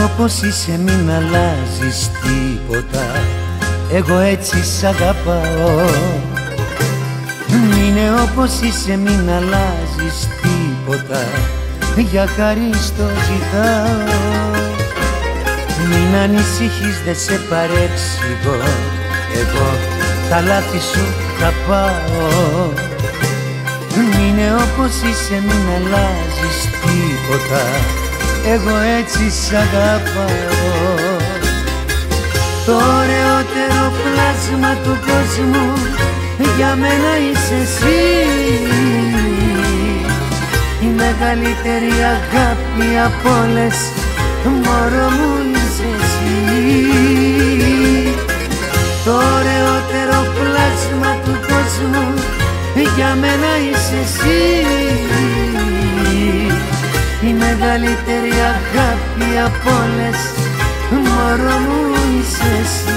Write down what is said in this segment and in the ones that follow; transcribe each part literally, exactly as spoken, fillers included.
όπως είσαι, μην αλλάζεις τίποτα, εγώ έτσι σ' αγαπάω. Μείνε όπως είσαι, μην αλλάζεις τίποτα, για χάρη στο ζητάω. Μην ανησυχείς, δε σε παρεξηγώ, εγώ τα λάθη σου θα πάω. Μείνε όπως είσαι, μην αλλάζεις τίποτα, εγώ έτσι σ' αγαπάω. Το ωραιότερο πλάσμα του κόσμου για μένα είσαι εσύ, η μεγαλύτερη αγάπη απ' όλες, μωρό μου είσαι εσύ. Το ωραιότερο πλάσμα του κόσμου για μένα είσαι εσύ, η μεγαλύτερη αγάπη απ' όλες, μωρό μου είσαι εσύ.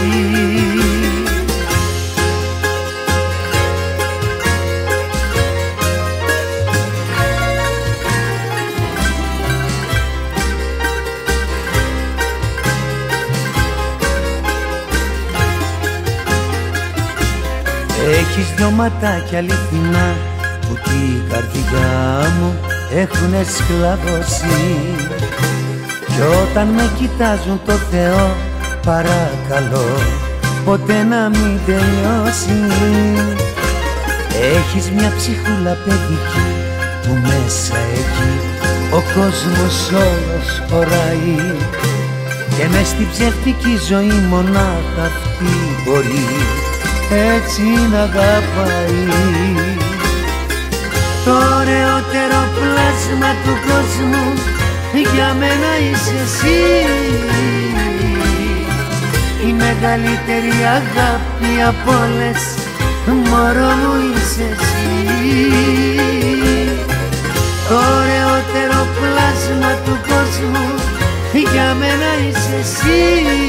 Έχεις δυο ματάκια αληθινά που την καρδιά μου έχουνε σκλαβώσει, κι όταν με κοιτάζουν το Θεό παρακαλώ ποτέ να μην τελειώσει. Έχεις μια ψυχούλα παιδική που μέσα εκεί ο κόσμος όλος χωράει, και μες στην ψευτική ζωή μονάχα αυτή μπορεί έτσι να αγαπάει. Το ωραιότερο πλάσμα του κόσμου για μένα είσαι εσύ, η μεγαλύτερη αγάπη απ' όλες, μωρό μου είσαι εσύ. Το ωραιότερο πλάσμα του κόσμου για μένα είσαι εσύ,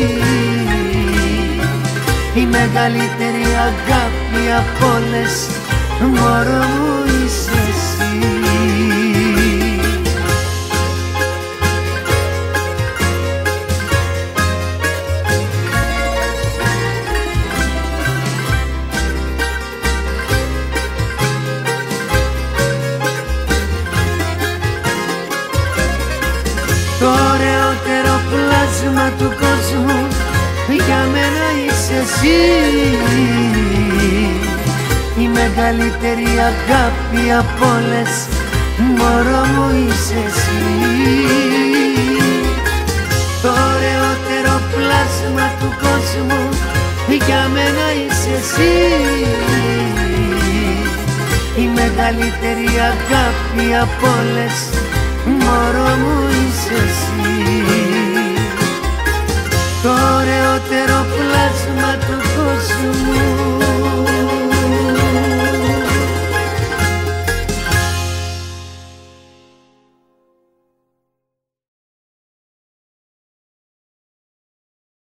η μεγαλύτερη αγάπη απ' όλες, μωρό μου είσαι εσύ. Το ωραιότερο πλάσμα του κόσμου για μένα είσαι εσύ, η μεγαλύτερη αγάπη απ' όλες, μωρό μου είσαι εσύ. Το ωραιότερο πλάσμα του κόσμου για μένα είσαι εσύ, η μεγαλύτερη αγάπη απ' όλες, μωρό μου είσαι εσύ.